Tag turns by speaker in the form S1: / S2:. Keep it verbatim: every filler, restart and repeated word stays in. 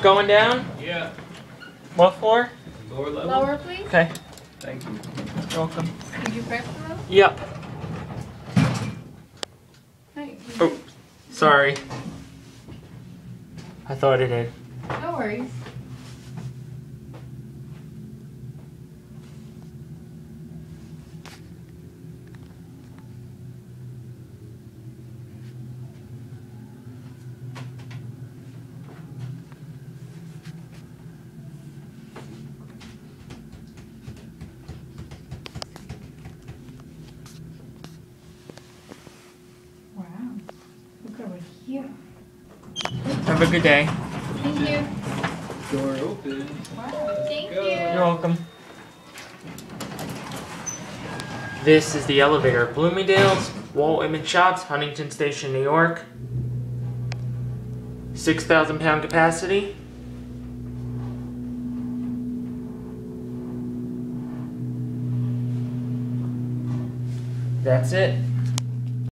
S1: going down?
S2: Yeah.
S1: What floor?
S2: Lower level?
S3: Lower, please.
S1: Okay.
S2: Thank you.
S1: You're welcome.
S3: Did you press the roll?
S1: Yep.
S3: Hey,
S1: Oh, sorry. I thought it did.
S3: no worries. Wow. Look over here.
S1: Have a good day.
S3: Thank you.
S2: Door open.
S3: Wow. Thank
S2: go.
S3: you.
S1: You're welcome. This is the elevator. Bloomingdales, Walt Whitman Shops, Huntington Station, New York. six thousand pound capacity. That's it.